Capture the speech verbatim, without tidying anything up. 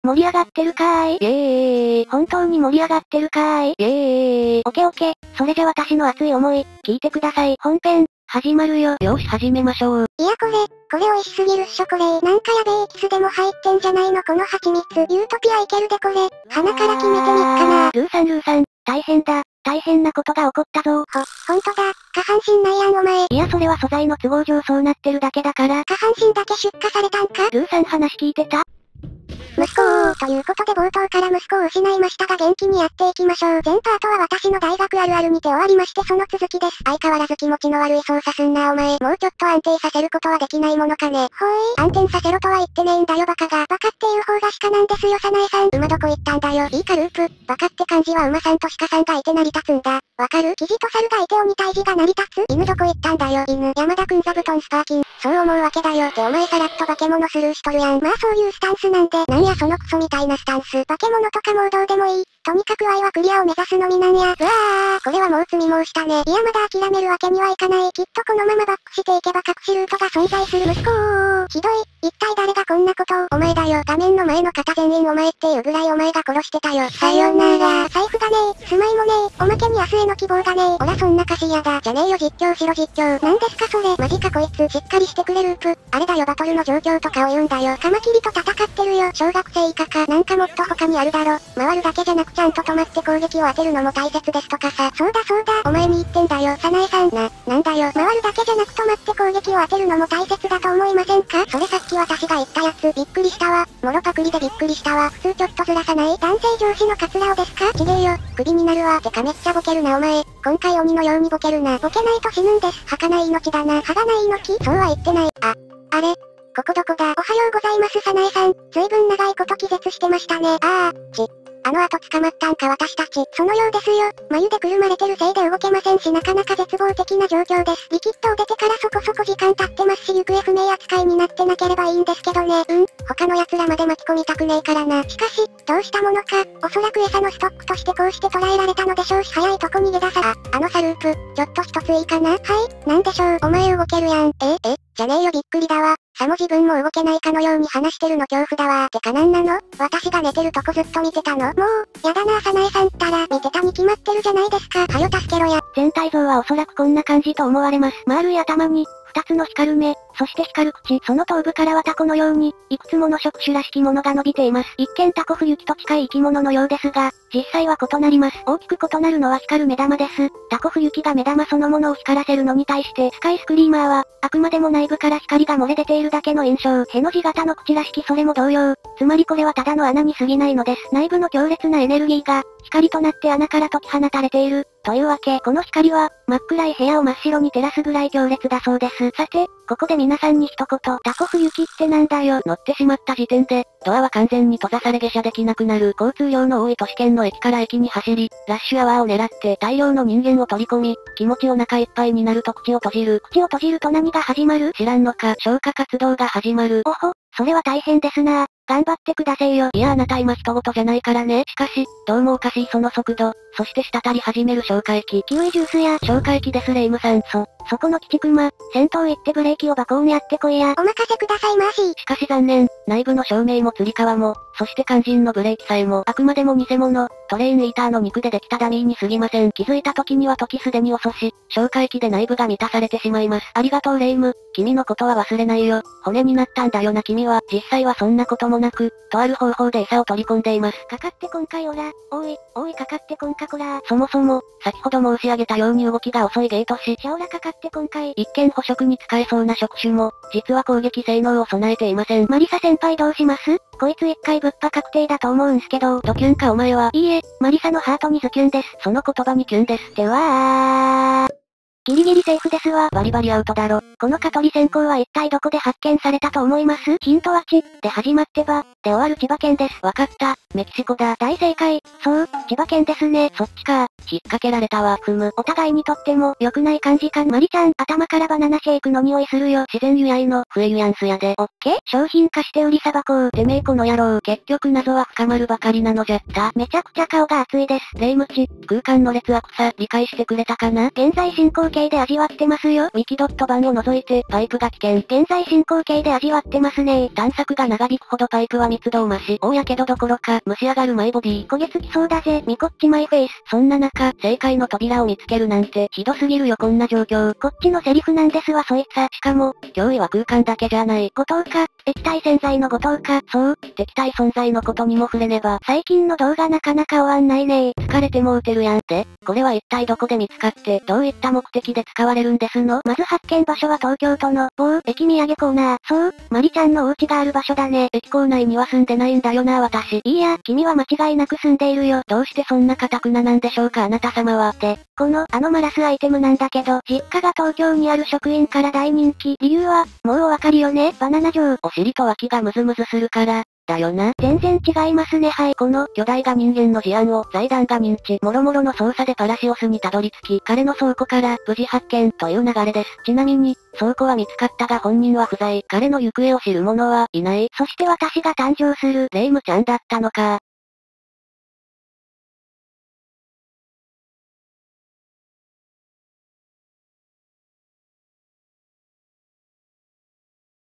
盛り上がってるかーい。 イエーイ。 本当に盛り上がってるかーい。 イエーイ。 オケオケ、それじゃ私の熱い思い、聞いてください。本編、始まるよ。 よーし始めましょう。 いやこれ、これ美味しすぎるっしょこれ。なんかやべえキスでも入ってんじゃないのこの蜂蜜。ユートピアいけるでこれ。鼻から決めてみっかな。 ルーさんルーさん、大変だ。大変なことが起こったぞ。 ほ、ほんとだ。下半身ないやんお前。 いやそれは素材の都合上そうなってるだけだから。 下半身だけ出荷されたんか。 ルーさん話聞いてた？ 息子を、ということで冒頭から息子を失いましたが元気にやっていきましょう。全パートは私の大学あるあるにて終わりましてその続きです。相変わらず気持ちの悪い操作すんなお前。もうちょっと安定させることはできないものかね。ほーい、安定させろとは言ってねえんだよバカが。バカっていう方が鹿なんですよサナエさん。馬どこ行ったんだよ。いいかループ。バカって漢字は馬さんと鹿さんがいて成り立つんだ。わかる？キジと猿がいて鬼退治が成り立つ。犬どこ行ったんだよ。犬。山田くん座布団スパーキン。そう思うわけだよ。ってお前さらっと化け物スルーしとるやん。まあそういうスタンスなんで。なんやそのクソみたいなスタンス。化け物とかもうどうでもいい。とにかく愛はクリアを目指すのみなんや。うわー、これはもう罪申したね。いやまだ諦めるわけにはいかない。きっとこのままバックしていけば隠しルートが存在する。息子をひどい。一体誰がこんなことを。お前だよ。画面の前の方全員お前っていうぐらいお前が殺してたよ。さよなら。財布がねえ。住まいもねえ。おまけに明日への希望がねえ。おらそんな歌詞やだ。じゃねえよ実況しろ実況。なんですかそれ。マジかこいつ。しっかりしてくれループ。あれだよバトルの状況とかを言うんだよ。カマキリと戦ってるよ。小学生以下か。なんかもっと他にあるだろ。回るだけじゃなくちゃんと止まって攻撃を当てるのも大切ですとかさ。そうだそうだ。お前に言ってんだよ。サナエさん。な、なんだよ。回るだけじゃなく止まって攻撃を当てるのも大切だと思いませんか？それさっき私が言ったやつ。びっくりしたわ。もろパクリでびっくりしたわ。普通ちょっとずらさない？男性上司のカツラをですか？ちげえよ。クビになるわ。てかめっちゃボケるなお前。今回鬼のようにボケるな。ボケないと死ぬんです。儚い命だな。儚い命？そうは言ってない。あ、あれ？ここどこだ？おはようございますサナエさん。ずいぶん長いこと気絶してましたね。あー、ち。あの後捕まったんか私たち。そのようですよ。眉でくるまれてるせいで動けませんしなかなか絶望的な状況です。リキッドを出てからそこそこ時間経ってますし行方不明扱いになってなければいいんですけどね。うん、他の奴らまで巻き込みたくねえからな。しかし、どうしたものか、おそらく餌のストックとしてこうして捉えられたのでしょうし早いとこ逃げ出さ。あ、あのさループ、ちょっと一ついいかな？はい、なんでしょう。お前動けるやん。え、え、じゃねえよびっくりだわ。さも自分も動けないかのように話してるの恐怖だわー。てかなんなの？私が寝てるとこずっと見てたの？もう、やだなサナエさんったら、見てたに決まってるじゃないですか。はよ助けろや。 全体像はおそらくこんな感じと思われます。丸い頭に、二つの光る目、そして光る口、その頭部からはタコのように、いくつもの触手らしきものが伸びています。一見タコフユキと近い生き物のようですが、実際は異なります。大きく異なるのは光る目玉です。タコフユキが目玉そのものを光らせるのに対して、スカイスクリーマーは、あくまでも内部から光が漏れ出ているだけの印象。への字型の口らしきそれも同様。つまりこれはただの穴に過ぎないのです。内部の強烈なエネルギーが、光となって穴から解き放たれている。というわけ、この光は、真っ暗い部屋を真っ白に照らすぐらい強烈だそうです。さて、ここで皆さんに一言、タコフユキってなんだよ。 乗ってしまった時点で、ドアは完全に閉ざされ下車できなくなる。交通量の多い都市圏の駅から駅に走り、ラッシュアワーを狙って大量の人間を取り込み、気持ちお腹いっぱいになると口を閉じる。 口を閉じると何が始まる？ 知らんのか、消化活動が始まる。 おほ、それは大変ですな。頑張ってくださいよ。 いやあなた今人事じゃないからね。しかし、どうもおかしいその速度、そして滴り始める消化液。 キウイジュースや、 消化液ですレイムさん。 そ、そこの鬼畜馬、先頭行ってブレーキをバコーンやってこいや。 お任せくださいマーシー。 しかし残念、内部の照明も吊り革も、そして肝心のブレーキさえも、あくまでも偽物、トレインイーターの肉でできたダミーに過ぎません。気づいた時には時すでに遅し、消化液で内部が満たされてしまいます。ありがとうレイム、君のことは忘れないよ。骨になったんだよな君は。実際はそんなこともなく、とある方法で餌を取り込んでいます。 かかってこんかいおら、おい、おいかかってこんかこら。 そもそも、先ほど申し上げたように動きが遅いゲートし、 シャオラかかってこんかい。 一見捕食に使えそうな触手も、実は攻撃性能を備えていません。 マリサ先輩どうします？こいつ一回ぶっぱ確定だと思うんすけど。 ドキュンかお前は。 いいえ、マリサのハートにズキュンです。 その言葉にキュンです。 ってわー。ギリギリセーフですわ。 バリバリアウトだろ。 この蚊取り線香は一体どこで発見されたと思います？ヒントはち、で始まってば、で終わる千葉県です。 わかった、メキシコだ。 大正解。そう、千葉県ですね。 そっちか。引っ掛けられたわ。ふむ。 お互いにとっても良くない感じか。マリちゃん、頭からバナナシェイクの匂いするよ。 自然由来のフエユヤンスやで。 オッケー、商品化して売りさばこう。 てめえこの野郎。結局謎は深まるばかりなのじゃった。 めちゃくちゃ顔が熱いです。 レイムチ、空間の劣悪さ、理解してくれたかな？ 現在進行行形で味わってますよ。 ミキドット版を除いて、パイプが危険。 現在進行形で味わってますね。 探索が長引くほどパイプは密度を増し、大やけどどころか、蒸し上がるマイボディ。 焦げつきそうだぜ、ミコッチマイフェイス。 そんな中、正解の扉を見つけるなんて、ひどすぎるよこんな状況。 こっちのセリフなんですわそいつさ。 しかも、脅威は空間だけじゃない。 後藤か、液体洗剤の後藤か。 そう、敵対存在のことにも触れねば。 最近の動画なかなか終わんないねー。 疲れてもうてるやん。で、これは一体どこで見つかって、どういった目的で使われるんですの？ まず発見場所は東京都の、某、駅土産コーナー。そう、マリちゃんのお家がある場所だね。 駅構内には住んでないんだよな私。 いいや、君は間違いなく住んでいるよ。 どうしてそんな堅くななんでしょうかあなた様は。 で、この、アノマラスアイテムなんだけど、実家が東京にある職員から大人気。理由は、もうお分かりよね、バナナ状。 お尻と脇がムズムズするから、だよな。 全然違いますねはい。 この巨大が人間の事案を財団が認知、もろもろの捜査でパラシオスにたどり着き、彼の倉庫から無事発見という流れです。ちなみに、倉庫は見つかったが本人は不在。彼の行方を知る者はいない。 そして私が誕生する。 レイムちゃんだったのか。